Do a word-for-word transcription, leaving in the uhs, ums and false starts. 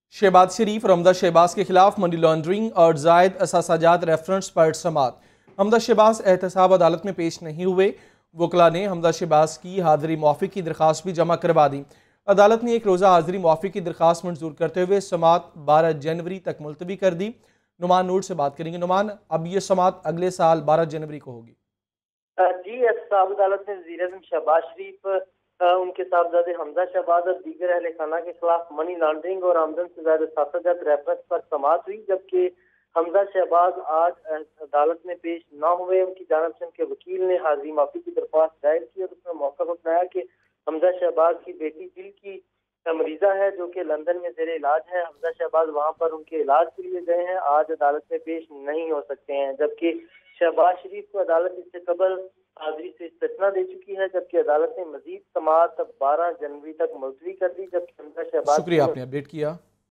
शहबाज शरीफ और हमदा शहबाज के खिलाफ मनी लॉन्ड्रिंग और जायद असासाजात रेफरेंस पर समात। हमदा शहबाज एहतसाब अदालत में पेश नहीं हुए। वकला ने हमदा शहबाज की हाजिरी मुआफ़ी की दरख्वास्त भी जमा करवा दी। अदालत ने एक रोज़ा हाजिरी मुआफ़ी की दरख्वास्त मंजूर करते हुए समात बारह जनवरी तक मुलतवी कर दी। नुमान नूर से बात करेंगे। नुमान, अब ये समात अगले साल बारह जनवरी को होगी। जी, एहतसाब अदालत ने वज़ीर-ए-आज़म शहबाज शरीफ, उनके साहबजादे हमजा शहबाज और दीगर अहले खाना के खिलाफ मनी लॉन्ड्रिंग और आमदन से ज्यादा सासाजात रेफरेंस पर समाअत हुई, जबकि हमजा शहबाज आज अदालत में पेश न हुए। उनकी जानिब से उनके वकील ने हाजिरी माफी की दरख्वास्त दायर की और उसमें मौका बताया कि हमजा शहबाज की बेटी दिल की मरीजा है जो कि लंदन में जेर इलाज है। हमजा शहबाज वहां पर उनके इलाज के लिए गए हैं, आज अदालत में पेश नहीं हो सकते हैं, जबकि शहबाज शरीफ को अदालत इससे कबल हाजिरी से इस्तिस्ना दे चुकी है, जबकि अदालत ने मजीद समाअत बारह जनवरी तक मुलतवी कर दी। जबकि हमजा शहबाज शुक्रिया, आपने अपडेट किया।